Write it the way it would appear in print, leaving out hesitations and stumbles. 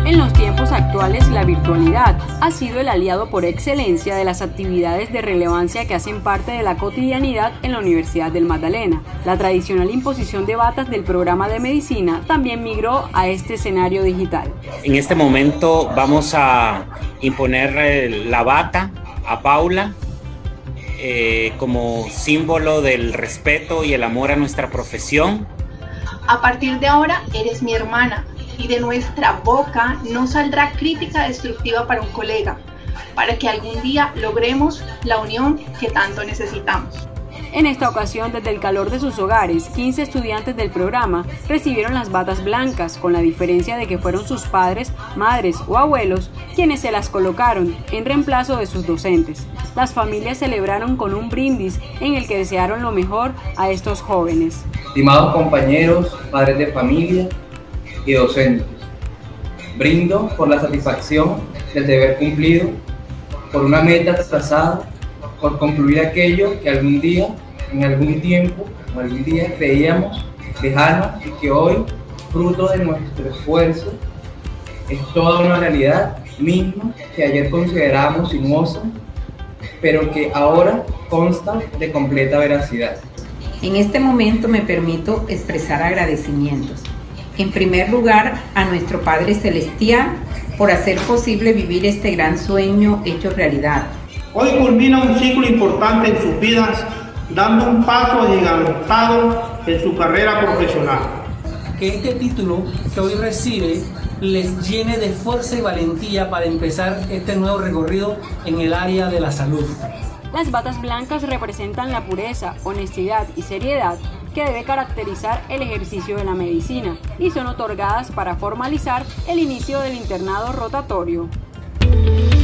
En los tiempos actuales, la virtualidad ha sido el aliado por excelencia de las actividades de relevancia que hacen parte de la cotidianidad en la Universidad del Magdalena. La tradicional imposición de batas del programa de medicina también migró a este escenario digital. En este momento vamos a imponer la bata a Paula como símbolo del respeto y el amor a nuestra profesión. A partir de ahora eres mi hermana. Y de nuestra boca no saldrá crítica destructiva para un colega, para que algún día logremos la unión que tanto necesitamos. En esta ocasión, desde el calor de sus hogares, 15 estudiantes del programa recibieron las batas blancas, con la diferencia de que fueron sus padres, madres o abuelos quienes se las colocaron en reemplazo de sus docentes. Las familias celebraron con un brindis en el que desearon lo mejor a estos jóvenes. Estimados compañeros, padres de familia y docentes, brindo por la satisfacción del deber cumplido, por una meta trazada, por concluir aquello que algún día, en algún tiempo o algún día creíamos lejano y que hoy, fruto de nuestro esfuerzo, es toda una realidad misma que ayer considerábamos sinuosa, pero que ahora consta de completa veracidad. En este momento me permito expresar agradecimientos. En primer lugar, a nuestro Padre Celestial por hacer posible vivir este gran sueño hecho realidad. Hoy culmina un ciclo importante en sus vidas, dando un paso agigantado en su carrera profesional. Que este título que hoy recibe les llene de fuerza y valentía para empezar este nuevo recorrido en el área de la salud. Las batas blancas representan la pureza, honestidad y seriedad que debe caracterizar el ejercicio de la medicina y son otorgadas para formalizar el inicio del internado rotatorio.